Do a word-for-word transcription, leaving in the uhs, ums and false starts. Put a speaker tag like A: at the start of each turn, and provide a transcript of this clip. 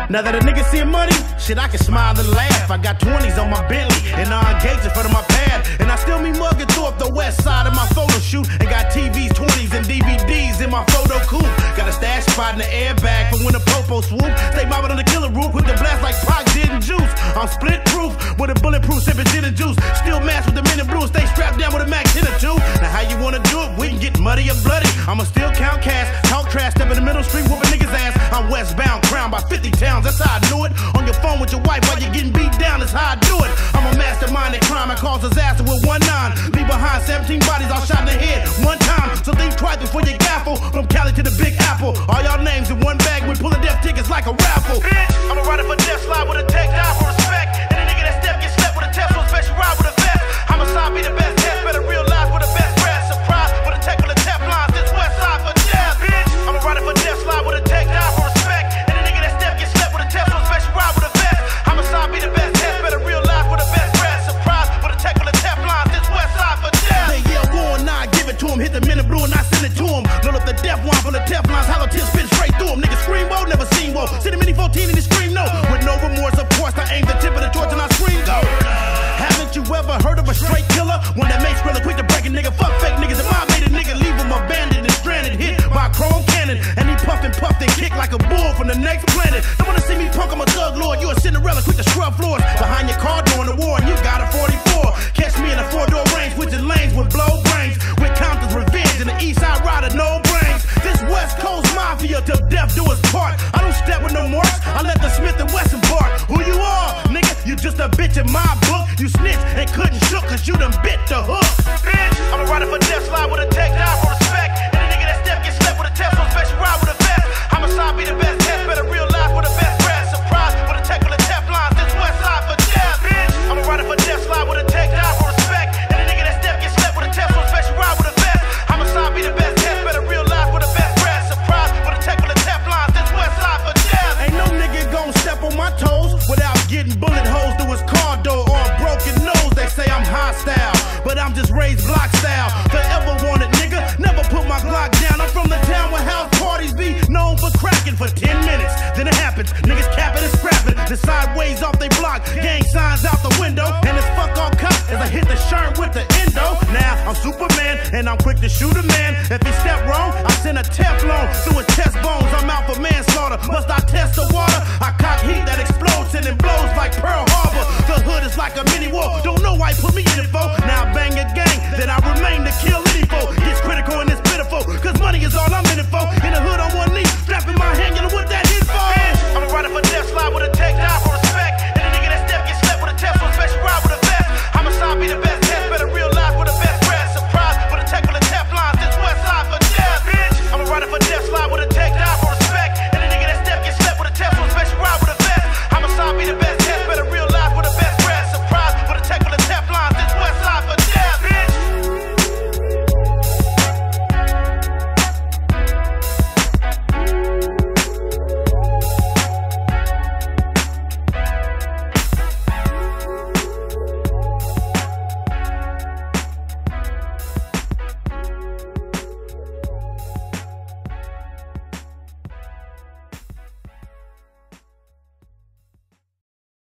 A: Now that a nigga seeing money, shit, I can smile and laugh. I got twenties on my Bentley and non-gates in front of my pad. And I still be mugging through up the west side of my photo shoot. And got T Vs, twenties, and D V Ds in my photo coupe. Got a stash spot in the airbag for when the popo swoop. Stay mobbing on the killer roof with the blast like Pac did in Juice. I'm split proof with a bulletproof sipping gin and juice. Still mask with the men in blue. Stay strapped down with a Mac ten or two. Now how you wanna do it? We can get muddy or bloody. I'ma still count cash, talk trash, step in the middle street, whooping niggas ass. I'm westbound, crowned by fifty towns. That's how I do it. On your phone with your wife while you're getting beat down. That's how I do it. I'm a mastermind at crime. I cause disaster with one nine. Leave behind seventeen bodies all shot in the head one time. So think twice before you gaffle. From Cali to the Big Apple. All y'all names in one bag. We pulling death tickets like a raffle. Bitch, I'm a rider for death, slide with a tech, die for respect. And a nigga that step get slept with a Tesla, special ride with a vest. Homicide be the best test, better realize with the best breath. Surprise with a tech with a Teflon. This west side for death. Bitch, I'm a rider for death, slide with a tech, die for respect. And a nigga that step get slept with a Tesla, special ride with a vest. Homicide be the best test, better realize with the best breath. Surprise with a tech with a Teflon. This west side for death. They yell war and I give it to him. Hit the men in blue and I send it to him. Load up the death wine from the Teflons. Hollow tips spit straight through him. Niggas scream whoa, never seen whoa. See the mini fourteen and he scream no. With no remorse, of course, I aim the tip of the torch and I scream go. Haven't you ever heard of a straight killer? One that makes Skrilla quick to break a nigga. Fuck fake niggas. If I made a nigga leave him abandoned and stranded, hit by a chrome cannon. And he puffed and puffed and kicked like a bull from the next planet. Don't wanna see me punk, I'm a thug lord. You a Cinderella quick to scrub floors. Behind your car during the war and you got a forty-four. Catch me in a four-door range, switching lanes with blow brains. With Compton's revenge and the east side rider, no brains. This West Coast mafia till death do us part. I don't step with no marks, I let the Smith and Wesson bark. Who you are, nigga? You just a bitch in my book. You snitched and couldn't shook cause you done bit the hook. Bitch, I'm a rider for death, slide with a tech, die for respect. And a nigga that step get slept with a Tesla, special ride with a vest. Homicide be the best test, better realize with the best breath. Surprise with a tech with a Teflon. This west side for death. Bitch, I'm a rider for death, slide with a tech, die for respect. And a nigga that step get slept with a Tesla, special ride with a vest. Homicide be the best test, better realize with the best breath. Surprise with a tech with a Teflon. This west side for death. Ain't no nigga gon' step on my toes without getting bullet holes through his car door or a broken nose. They say I'm hostile, but I'm just raised block style. Forever wanted nigga, never put my Glock down. I'm from the town where house parties be known for cracking for ten minutes. Then it happens, niggas capping and scrapping. The sideways off they block, gang signs out the window. And it's fuck all cuts as I hit the shirt with the endo. Now I'm Superman and I'm quick to shoot a man. If he step wrong, I send a Teflon through his chest bones. I'm out for manslaughter. Must I test the water? I cock heat that explodes and it blows like Pearl Harbor. The hood is like a mini war. Don't know why he put me in it for. Now I bang a gang